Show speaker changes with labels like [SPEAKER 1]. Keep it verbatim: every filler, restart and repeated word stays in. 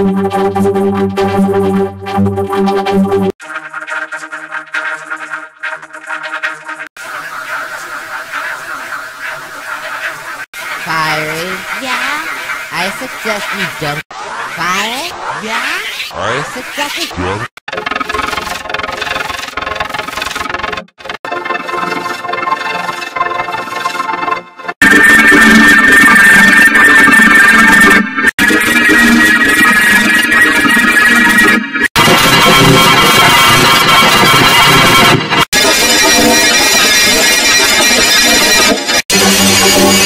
[SPEAKER 1] Fiery? Yeah? I suggest you don't. Fire? Yeah? I suggest you don't.
[SPEAKER 2] You